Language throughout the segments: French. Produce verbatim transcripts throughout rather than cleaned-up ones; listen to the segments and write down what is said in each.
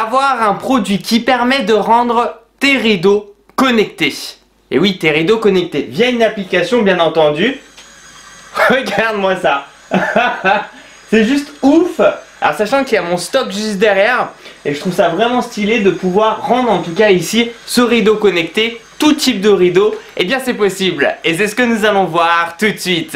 avoir un produit qui permet de rendre tes rideaux connectés. Et oui, tes rideaux connectés via une application, bien entendu. Regarde-moi ça. C'est juste ouf. Alors sachant qu'il y a mon stock juste derrière, et je trouve ça vraiment stylé de pouvoir rendre en tout cas ici ce rideau connecté, tout type de rideau, et eh bien c'est possible. Et c'est ce que nous allons voir tout de suite.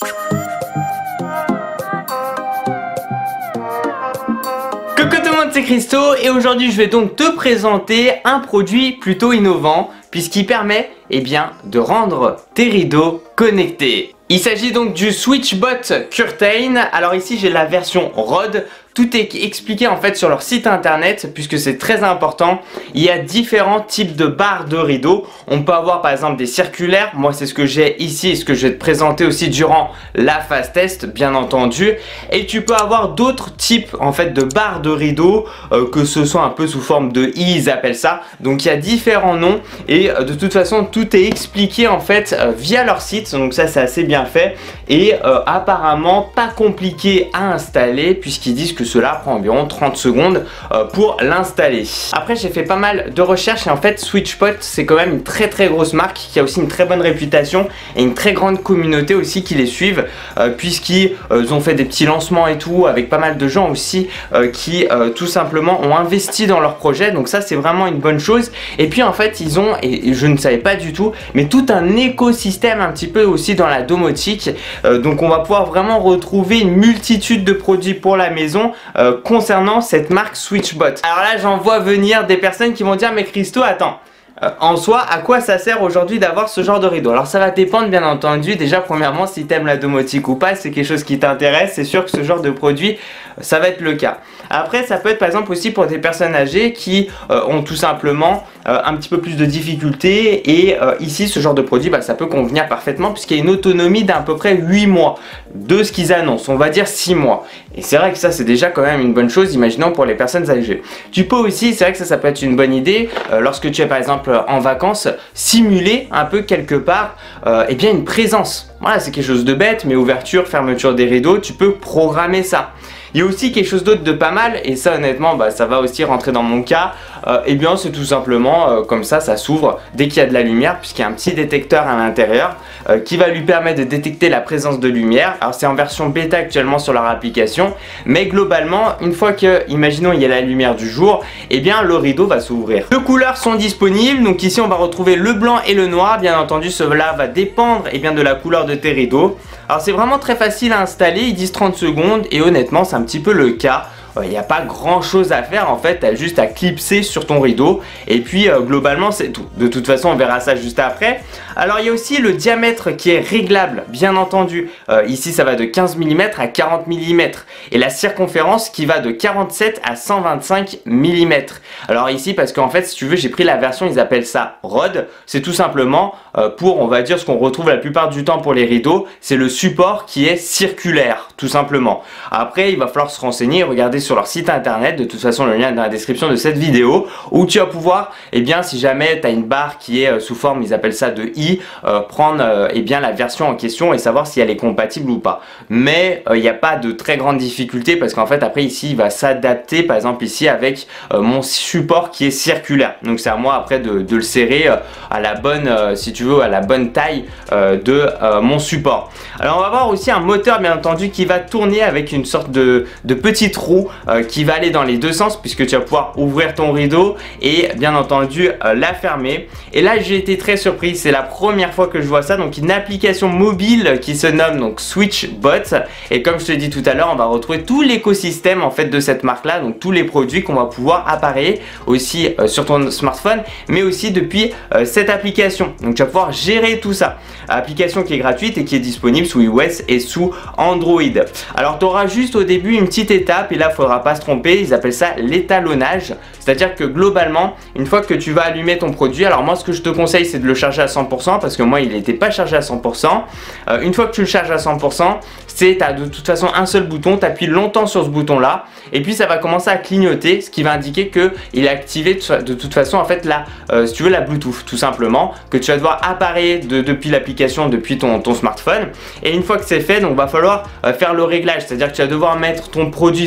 Coucou tout le monde, c'est Christo et aujourd'hui je vais donc te présenter un produit plutôt innovant puisqu'il permet eh bien, de rendre tes rideaux connectés. Il s'agit donc du SwitchBot Curtain. Alors ici j'ai la version Rode. Tout est expliqué en fait sur leur site internet puisque c'est très important. Il y a différents types de barres de rideaux. On peut avoir par exemple des circulaires. Moi c'est ce que j'ai ici et ce que je vais te présenter aussi durant la phase test bien entendu. Et tu peux avoir d'autres types en fait de barres de rideaux euh, que ce soit un peu sous forme de i, ils appellent ça. Donc il y a différents noms et euh, de toute façon tout est expliqué en fait euh, via leur site. Donc ça c'est assez bien fait et euh, apparemment pas compliqué à installer puisqu'ils disent que cela prend environ trente secondes euh, pour l'installer. Après j'ai fait pas mal de recherches et en fait SwitchBot c'est quand même une très très grosse marque qui a aussi une très bonne réputation et une très grande communauté aussi qui les suivent euh, puisqu'ils euh, ont fait des petits lancements et tout avec pas mal de gens aussi euh, qui euh, tout simplement ont investi dans leur projet, donc ça c'est vraiment une bonne chose. Et puis en fait ils ont, et je ne savais pas du tout, mais tout un écosystème un petit peu aussi dans la domotique, euh, donc on va pouvoir vraiment retrouver une multitude de produits pour la maison Euh, concernant cette marque SwitchBot. Alors là j'en vois venir des personnes qui vont dire mais Christo attends, euh, en soi à quoi ça sert aujourd'hui d'avoir ce genre de rideau? Alors ça va dépendre bien entendu, déjà premièrement si tu aimes la domotique ou pas, c'est quelque chose qui t'intéresse, c'est sûr que ce genre de produit ça va être le cas. Après ça peut être par exemple aussi pour des personnes âgées qui euh, ont tout simplement euh, un petit peu plus de difficultés et euh, ici ce genre de produit bah, ça peut convenir parfaitement puisqu'il y a une autonomie d'à peu près huit mois de ce qu'ils annoncent, on va dire six mois. Et c'est vrai que ça c'est déjà quand même une bonne chose, imaginons pour les personnes âgées. Tu peux aussi, c'est vrai que ça, ça peut être une bonne idée euh, lorsque tu es par exemple en vacances, simuler un peu quelque part euh, eh bien une présence. Voilà, c'est quelque chose de bête mais ouverture, fermeture des rideaux, tu peux programmer ça. Il y a aussi quelque chose d'autre de pas mal et ça honnêtement bah, ça va aussi rentrer dans mon cas. Euh, et bien c'est tout simplement euh, comme ça, ça s'ouvre dès qu'il y a de la lumière puisqu'il y a un petit détecteur à l'intérieur euh, qui va lui permettre de détecter la présence de lumière. Alors c'est en version bêta actuellement sur leur application, mais globalement une fois que, imaginons il y a la lumière du jour, et bien le rideau va s'ouvrir. Deux couleurs sont disponibles, donc ici on va retrouver le blanc et le noir. Bien entendu cela va dépendre et bien, de la couleur de tes rideaux. Alors c'est vraiment très facile à installer, ils disent trente secondes et honnêtement c'est un petit peu le cas. Il n'y a pas grand chose à faire en fait, tu as juste à clipser sur ton rideau et puis euh, globalement c'est tout. De toute façon on verra ça juste après. Alors il y a aussi le diamètre qui est réglable bien entendu, euh, ici ça va de quinze millimètres à quarante millimètres et la circonférence qui va de quarante-sept à cent vingt-cinq millimètres. Alors ici parce qu'en fait si tu veux j'ai pris la version, ils appellent ça Rode, c'est tout simplement euh, pour on va dire ce qu'on retrouve la plupart du temps pour les rideaux, c'est le support qui est circulaire tout simplement. Après il va falloir se renseigner, regarder sur leur site internet, de toute façon le lien est dans la description de cette vidéo où tu vas pouvoir, et eh bien si jamais tu as une barre qui est euh, sous forme, ils appellent ça de i, euh, prendre euh, eh bien la version en question et savoir si elle est compatible ou pas. Mais il euh, n'y a pas de très grande difficulté parce qu'en fait après ici il va s'adapter par exemple ici avec euh, mon support qui est circulaire. Donc c'est à moi après de, de le serrer euh, à la bonne, euh, si tu veux, à la bonne taille euh, de euh, mon support. Alors on va voir aussi un moteur bien entendu qui va tourner avec une sorte de, de petite roue Euh, qui va aller dans les deux sens puisque tu vas pouvoir ouvrir ton rideau et bien entendu euh, la fermer. Et là j'ai été très surpris, c'est la première fois que je vois ça, donc une application mobile qui se nomme donc SwitchBot et comme je te dis tout à l'heure on va retrouver tout l'écosystème en fait de cette marque là, donc tous les produits qu'on va pouvoir appareiller aussi euh, sur ton smartphone mais aussi depuis euh, cette application, donc tu vas pouvoir gérer tout ça. Application qui est gratuite et qui est disponible sous iOS et sous Android. Alors tu auras juste au début une petite étape et là il faudra pas se tromper, ils appellent ça l'étalonnage, c'est à dire que globalement une fois que tu vas allumer ton produit, alors moi ce que je te conseille c'est de le charger à cent pour cent parce que moi il n'était pas chargé à cent pour cent. Euh, une fois que tu le charges à cent pour cent, c'est tu as de toute façon un seul bouton, tu appuies longtemps sur ce bouton là et puis ça va commencer à clignoter, ce qui va indiquer que il est activé de toute façon en fait là euh, si tu veux la Bluetooth tout simplement, que tu vas devoir appareiller de, depuis l'application, depuis ton, ton smartphone. Et une fois que c'est fait, donc va falloir euh, faire le réglage, c'est à dire que tu vas devoir mettre ton produit tout à droite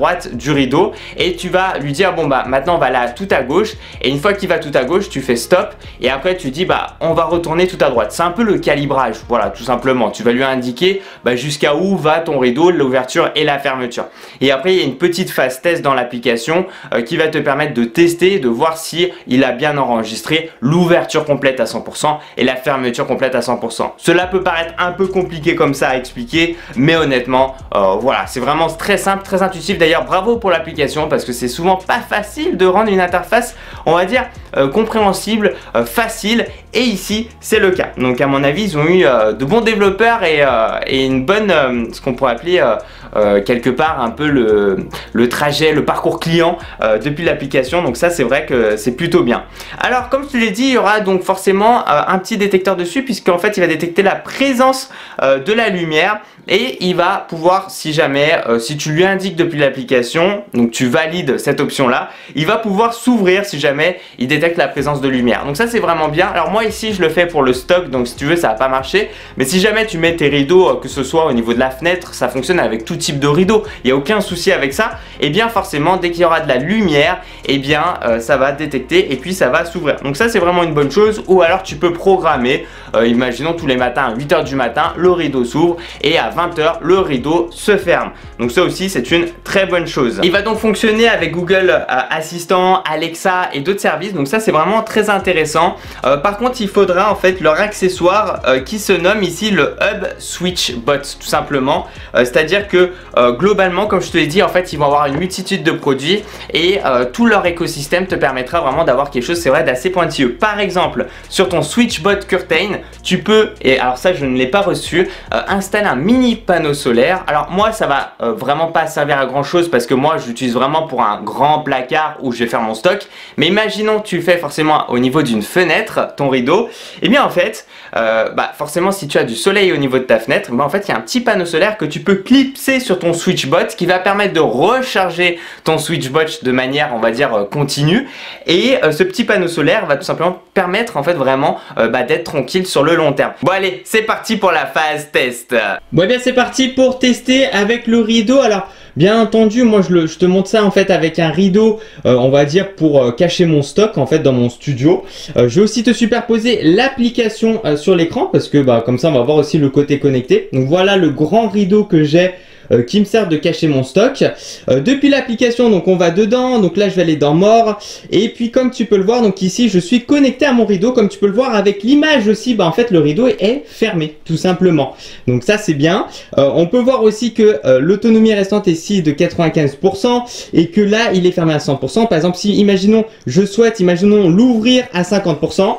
droite du rideau et tu vas lui dire bon bah maintenant on va là tout à gauche, et une fois qu'il va tout à gauche tu fais stop et après tu dis bah on va retourner tout à droite. C'est un peu le calibrage, voilà, tout simplement. Tu vas lui indiquer bah, jusqu'à où va ton rideau, l'ouverture et la fermeture. Et après il y a une petite phase test dans l'application euh, qui va te permettre de tester, de voir si il a bien enregistré l'ouverture complète à cent pour cent et la fermeture complète à cent pour cent. Cela peut paraître un peu compliqué comme ça à expliquer, mais honnêtement euh, voilà, c'est vraiment très simple, très intuitif. D'ailleurs bravo pour l'application parce que c'est souvent pas facile de rendre une interface, on va dire euh, compréhensible, euh, facile, et ici c'est le cas. Donc à mon avis ils ont eu euh, de bons développeurs et, euh, et une bonne, euh, ce qu'on pourrait appeler euh, euh, quelque part un peu le, le trajet, le parcours client euh, depuis l'application. Donc ça c'est vrai que c'est plutôt bien. Alors comme je te l'ai dit, il y aura donc forcément euh, un petit détecteur dessus, puisqu'en fait il va détecter la présence euh, de la lumière. Et il va pouvoir, si jamais, euh, si tu lui indiques depuis l'application, donc tu valides cette option là, il va pouvoir s'ouvrir si jamais il détecte la présence de lumière. Donc ça c'est vraiment bien. Alors moi ici je le fais pour le stock, donc si tu veux ça va pas marcher. Mais si jamais tu mets tes rideaux, euh, que ce soit au niveau de la fenêtre, ça fonctionne avec tout type de rideau, il n'y a aucun souci avec ça. Et bien forcément dès qu'il y aura de la lumière, et bien euh, ça va détecter et puis ça va s'ouvrir. Donc ça c'est vraiment une bonne chose. Ou alors tu peux programmer, euh, imaginons tous les matins à huit heures du matin, le rideau s'ouvre et à vingt heures le rideau se ferme. Donc ça aussi c'est une très bonne chose. Il va donc fonctionner avec Google euh, Assistant, Alexa et d'autres services. Donc ça c'est vraiment très intéressant. Euh, par contre il faudra en fait leur accessoire euh, qui se nomme ici le Hub Switch Bot tout simplement. Euh, c'est à dire que euh, globalement comme je te l'ai dit en fait ils vont avoir une multitude de produits et euh, tout leur écosystème te permettra vraiment d'avoir quelque chose c'est vrai d'assez pointilleux. Par exemple sur ton SwitchBot Curtain tu peux, et alors ça je ne l'ai pas reçu, euh, installer un mini panneau solaire. Alors moi ça va euh, vraiment pas servir à grand chose parce que moi je l'utilise vraiment pour un grand placard où je vais faire mon stock. Mais imaginons que tu fais forcément au niveau d'une fenêtre ton rideau, et bien en fait euh, bah forcément si tu as du soleil au niveau de ta fenêtre, bah en fait il y a un petit panneau solaire que tu peux clipser sur ton SwitchBot qui va permettre de recharger ton SwitchBot de manière on va dire euh, continue, et euh, ce petit panneau solaire va tout simplement permettre en fait vraiment euh, bah, d'être tranquille sur le long terme. Bon allez c'est parti pour la phase test. Bon bien c'est parti pour tester avec le rideau. Alors bien entendu moi je, le, je te montre ça en fait avec un rideau euh, on va dire pour euh, cacher mon stock en fait dans mon studio. euh, Je vais aussi te superposer l'application euh, sur l'écran parce que bah, comme ça on va voir aussi le côté connecté. Donc voilà le grand rideau que j'ai Euh, qui me sert de cacher mon stock. Euh, depuis l'application, donc on va dedans, donc là je vais aller dans More, et puis comme tu peux le voir, donc ici je suis connecté à mon rideau, comme tu peux le voir avec l'image aussi, bah en fait le rideau est fermé, tout simplement. Donc ça c'est bien. Euh, on peut voir aussi que euh, l'autonomie restante est ici de quatre-vingt-quinze pour cent, et que là il est fermé à cent pour cent. Par exemple si, imaginons, je souhaite, imaginons l'ouvrir à cinquante pour cent,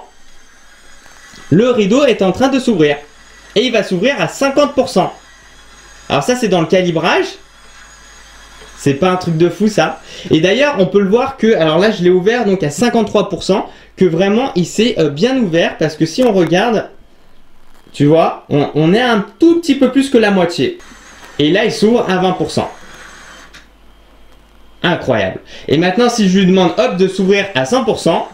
le rideau est en train de s'ouvrir, et il va s'ouvrir à cinquante pour cent. Alors ça c'est dans le calibrage, c'est pas un truc de fou ça. Et d'ailleurs on peut le voir que, alors là je l'ai ouvert donc à cinquante-trois pour cent, que vraiment il s'est euh, bien ouvert, parce que si on regarde, tu vois, on, on est un tout petit peu plus que la moitié. Et là il s'ouvre à vingt pour cent. Incroyable. Et maintenant si je lui demande hop de s'ouvrir à cent pour cent,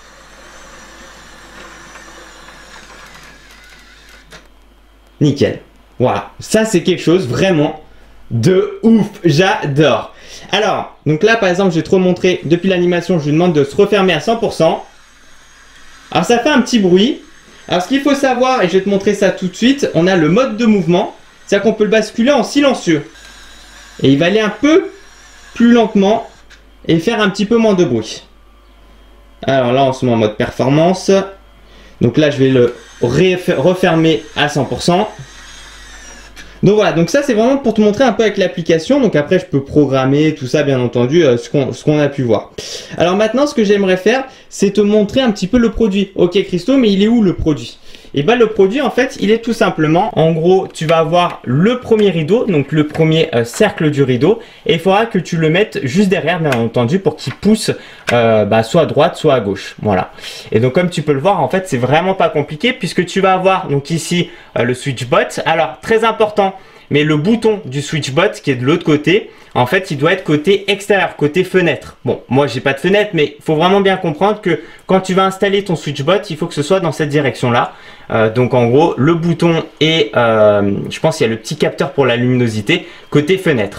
nickel. Voilà, ça c'est quelque chose vraiment de ouf, j'adore. Alors, donc là par exemple je vais te remontrer, depuis l'animation je lui demande de se refermer à cent pour cent. Alors ça fait un petit bruit. Alors ce qu'il faut savoir, et je vais te montrer ça tout de suite, on a le mode de mouvement, c'est-à-dire qu'on peut le basculer en silencieux. Et il va aller un peu plus lentement et faire un petit peu moins de bruit. Alors là on se met en mode performance. Donc là je vais le refermer à cent pour cent. Donc voilà, donc ça c'est vraiment pour te montrer un peu avec l'application. Donc après je peux programmer tout ça bien entendu, euh, ce qu'on ce qu'on a pu voir. Alors maintenant ce que j'aimerais faire c'est te montrer un petit peu le produit. Ok Christo, mais il est où le produit? Et bien le produit en fait il est tout simplement, en gros tu vas avoir le premier rideau, donc le premier euh, cercle du rideau, et il faudra que tu le mettes juste derrière bien entendu pour qu'il pousse euh, bah, soit à droite soit à gauche. Voilà. Et donc comme tu peux le voir en fait c'est vraiment pas compliqué, puisque tu vas avoir donc ici euh, le SwitchBot. Alors très important, mais le bouton du SwitchBot qui est de l'autre côté, en fait il doit être côté extérieur, côté fenêtre. Bon, moi j'ai pas de fenêtre, mais il faut vraiment bien comprendre que quand tu vas installer ton SwitchBot, il faut que ce soit dans cette direction là. Euh, donc en gros le bouton et euh, je pense qu'il y a le petit capteur pour la luminosité côté fenêtre.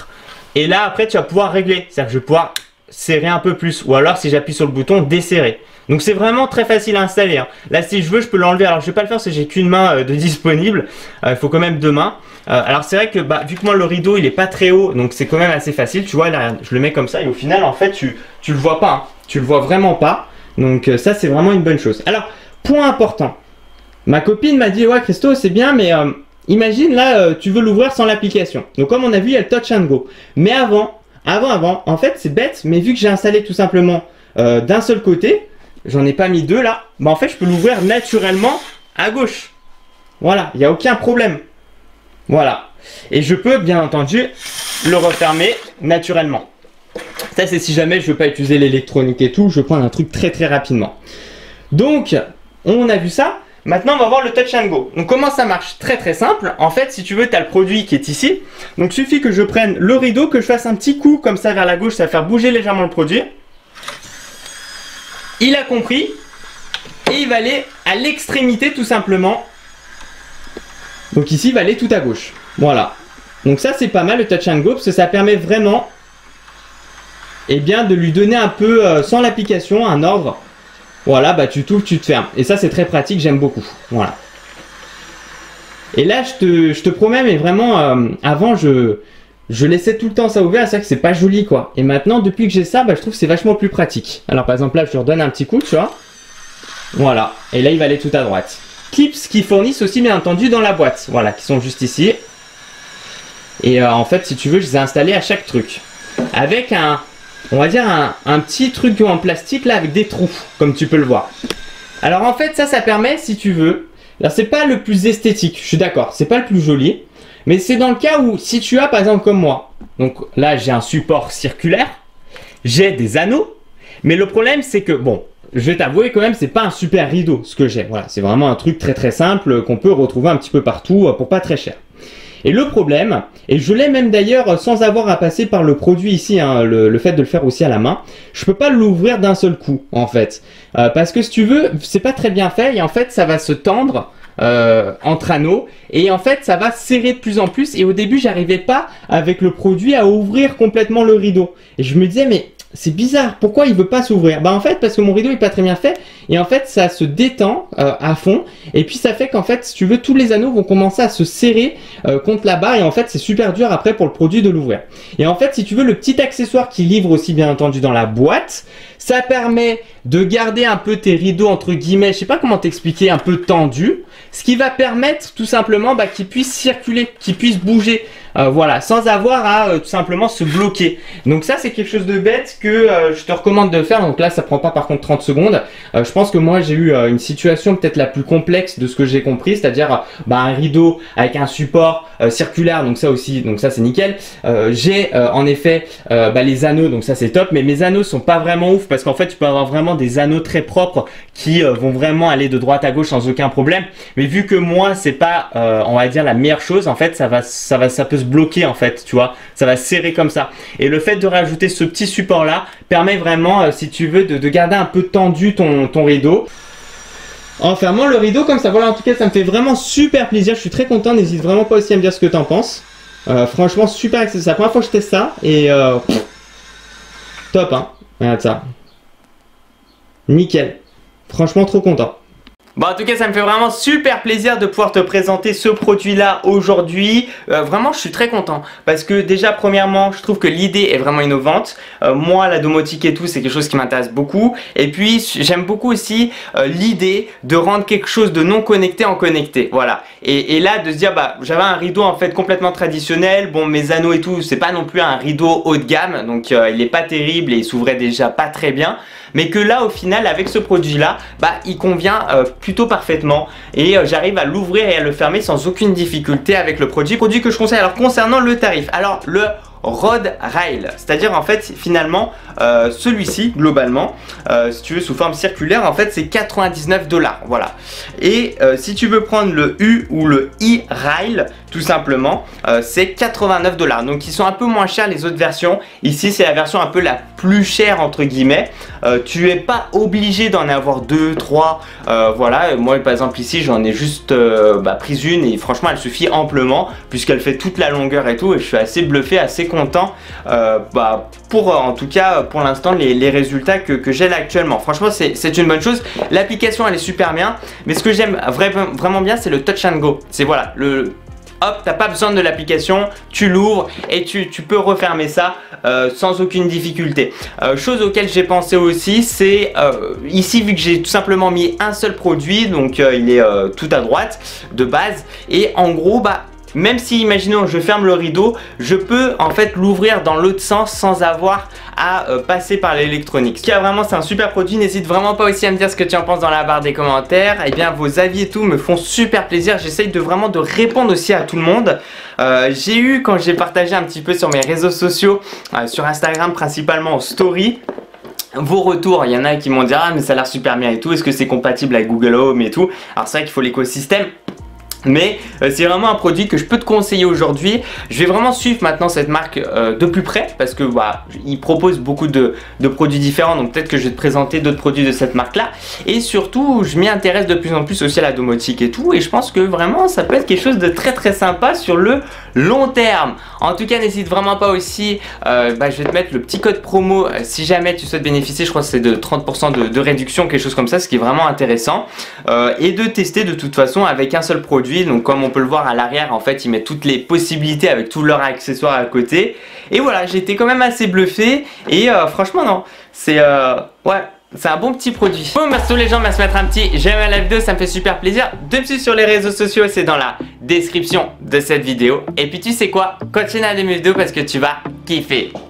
Et là après tu vas pouvoir régler, c'est-à-dire que je vais pouvoir serrer un peu plus, ou alors si j'appuie sur le bouton desserrer. Donc c'est vraiment très facile à installer, hein. Là si je veux je peux l'enlever, alors je vais pas le faire parce que j'ai qu'une main euh, de disponible, il euh, faut quand même deux mains. Euh, alors c'est vrai que bah, vu que moi le rideau il est pas très haut, donc c'est quand même assez facile, tu vois, là je le mets comme ça et au final en fait tu, tu le vois pas, hein. Tu le vois vraiment pas, donc euh, ça c'est vraiment une bonne chose. Alors point important, ma copine m'a dit ouais Christo c'est bien mais euh, imagine là euh, tu veux l'ouvrir sans l'application. Donc comme on a vu il y a le touch and go, mais avant, avant, avant, en fait c'est bête, mais vu que j'ai installé tout simplement euh, d'un seul côté, j'en ai pas mis deux là, bah en fait je peux l'ouvrir naturellement à gauche. Voilà, il n'y a aucun problème. Voilà. Et je peux bien entendu le refermer naturellement. Ça c'est si jamais je veux pas utiliser l'électronique et tout, je prends un truc très très rapidement. Donc, on a vu ça. Maintenant, on va voir le touch and go. Donc, comment ça marche? Très très simple. En fait, si tu veux, tu as le produit qui est ici. Donc, il suffit que je prenne le rideau, que je fasse un petit coup comme ça vers la gauche, ça va faire bouger légèrement le produit. Il a compris. Et il va aller à l'extrémité tout simplement. Donc ici, il va aller tout à gauche. Voilà. Donc ça, c'est pas mal le touch and go parce que ça permet vraiment eh bien, de lui donner un peu, euh, sans l'application, un ordre. Voilà, bah tu t'ouvres, tu te fermes. Et ça, c'est très pratique, j'aime beaucoup. Voilà. Et là, je te, je te promets, mais vraiment, euh, avant, je, je laissais tout le temps ça ouvert. C'est vrai que c'est pas joli, quoi. Et maintenant, depuis que j'ai ça, bah, je trouve que c'est vachement plus pratique. Alors, par exemple, là, je lui redonne un petit coup, tu vois. Voilà. Et là, il va aller tout à droite. Clips qui fournissent aussi, bien entendu, dans la boîte. Voilà, qui sont juste ici. Et euh, en fait, si tu veux, je les ai installés à chaque truc. Avec un... on va dire un, un petit truc en plastique là avec des trous, comme tu peux le voir. Alors en fait ça, ça permet si tu veux, là c'est pas le plus esthétique, je suis d'accord, c'est pas le plus joli, mais c'est dans le cas où si tu as par exemple comme moi, donc là j'ai un support circulaire, j'ai des anneaux, mais le problème c'est que bon, je vais t'avouer quand même c'est pas un super rideau ce que j'ai, voilà, c'est vraiment un truc très très simple qu'on peut retrouver un petit peu partout pour pas très cher. Et le problème, et je l'ai même d'ailleurs sans avoir à passer par le produit ici, hein, le, le fait de le faire aussi à la main, je peux pas l'ouvrir d'un seul coup en fait. Euh, parce que si tu veux, c'est pas très bien fait et en fait ça va se tendre euh, entre anneaux et en fait ça va serrer de plus en plus et au début j'arrivais pas avec le produit à ouvrir complètement le rideau. Et je me disais mais... c'est bizarre, pourquoi il veut pas s'ouvrir? Bah en fait parce que mon rideau est pas très bien fait et en fait ça se détend euh, à fond et puis ça fait qu'en fait si tu veux tous les anneaux vont commencer à se serrer euh, contre la barre et en fait c'est super dur après pour le produit de l'ouvrir. Et en fait si tu veux le petit accessoire qui livre aussi bien entendu dans la boîte, ça permet de garder un peu tes rideaux entre guillemets, je sais pas comment t'expliquer, un peu tendus, ce qui va permettre tout simplement bah, qu'ils puissent circuler, qu'ils puissent bouger. Euh, voilà, sans avoir à euh, tout simplement se bloquer. Donc ça c'est quelque chose de bête que euh, je te recommande de faire. Donc là ça prend pas par contre trente secondes. Euh, je pense que moi j'ai eu euh, une situation peut-être la plus complexe de ce que j'ai compris, c'est-à-dire euh, bah, un rideau avec un support euh, circulaire, donc ça aussi, donc ça c'est nickel. Euh, j'ai euh, en effet euh, bah, les anneaux, donc ça c'est top, mais mes anneaux sont pas vraiment ouf parce qu'en fait tu peux avoir vraiment des anneaux très propres qui euh, vont vraiment aller de droite à gauche sans aucun problème. Mais vu que moi c'est pas euh, on va dire la meilleure chose, en fait ça va ça va ça peut se bloquer en fait, tu vois, ça va serrer comme ça. Et le fait de rajouter ce petit support là permet vraiment euh, si tu veux de, de garder un peu tendu ton, ton rideau en fermant le rideau comme ça. Voilà, en tout cas ça me fait vraiment super plaisir, je suis très content. N'hésite vraiment pas aussi à me dire ce que tu en penses. Euh, franchement super, c'est la première fois que je teste ça et euh, pff, top hein, regarde ça, nickel, franchement trop content. Bon, en tout cas ça me fait vraiment super plaisir de pouvoir te présenter ce produit là aujourd'hui. euh, Vraiment je suis très content parce que déjà premièrement je trouve que l'idée est vraiment innovante. euh, Moi la domotique et tout c'est quelque chose qui m'intéresse beaucoup. Et puis j'aime beaucoup aussi euh, l'idée de rendre quelque chose de non connecté en connecté. Voilà. Et, et là de se dire bah j'avais un rideau en fait complètement traditionnel. Bon mes anneaux et tout c'est pas non plus un rideau haut de gamme. Donc euh, il est pas terrible et il s'ouvrait déjà pas très bien. Mais que là au final avec ce produit là bah il convient euh, plutôt parfaitement et euh, j'arrive à l'ouvrir et à le fermer sans aucune difficulté avec le produit produit que je conseille. Alors concernant le tarif, alors le Rode Rail, c'est-à-dire en fait finalement euh, celui-ci globalement euh, si tu veux sous forme circulaire en fait c'est quatre-vingt-dix-neuf dollars, voilà. Et euh, si tu veux prendre le U ou le E-Rail tout simplement euh, c'est quatre-vingt-neuf dollars, donc ils sont un peu moins chers les autres versions. Ici c'est la version un peu la plus chère entre guillemets. euh, tu es pas obligé d'en avoir deux, trois, euh, voilà. Moi par exemple ici j'en ai juste euh, bah, prise une et franchement elle suffit amplement puisqu'elle fait toute la longueur et tout et je suis assez bluffé, assez content euh, bah, pour en tout cas pour l'instant les, les résultats que, que j'ai là actuellement. Franchement c'est une bonne chose. L'application elle est super bien, mais ce que j'aime vraiment, vraiment bien c'est le touch and go. C'est voilà le hop, t'as pas besoin de l'application, tu l'ouvres et tu, tu peux refermer ça euh, sans aucune difficulté. Euh, chose auquel j'ai pensé aussi, c'est euh, ici vu que j'ai tout simplement mis un seul produit, donc euh, il est euh, tout à droite de base, et en gros bah même si, imaginons, je ferme le rideau, je peux en fait l'ouvrir dans l'autre sens sans avoir à euh, passer par l'électronique. Ce qui est vraiment, c'est un super produit. N'hésite vraiment pas aussi à me dire ce que tu en penses dans la barre des commentaires. Et bien, vos avis et tout me font super plaisir. J'essaye de vraiment de répondre aussi à tout le monde. Euh, j'ai eu, quand j'ai partagé un petit peu sur mes réseaux sociaux, euh, sur Instagram principalement en story, vos retours. Il y en a qui m'ont dit ah mais ça a l'air super bien et tout. Est-ce que c'est compatible avec Google Home et tout. Alors c'est vrai qu'il faut l'écosystème. Mais euh, c'est vraiment un produit que je peux te conseiller aujourd'hui. Je vais vraiment suivre maintenant cette marque euh, de plus près parce que bah, ils proposent beaucoup de, de produits différents. Donc peut-être que je vais te présenter d'autres produits de cette marque là. Et surtout je m'y intéresse de plus en plus aussi à la domotique et tout. Et je pense que vraiment ça peut être quelque chose de très très sympa sur le long terme. En tout cas n'hésite vraiment pas aussi, euh, bah, je vais te mettre le petit code promo euh, si jamais tu souhaites bénéficier. Je crois que c'est de trente pour cent de, de réduction, quelque chose comme ça, ce qui est vraiment intéressant. euh, Et de tester de toute façon avec un seul produit. Donc comme on peut le voir à l'arrière, en fait ils mettent toutes les possibilités avec tous leurs accessoires à côté. Et voilà, j'étais quand même assez bluffé. Et euh, franchement non, c'est euh, ouais, c'est un bon petit produit. Bon, merci les gens, merci de mettre un petit j'aime à la vidéo, ça me fait super plaisir. De me suivre sur les réseaux sociaux, c'est dans la description de cette vidéo. Et puis tu sais quoi, continue à aimer mes vidéos parce que tu vas kiffer.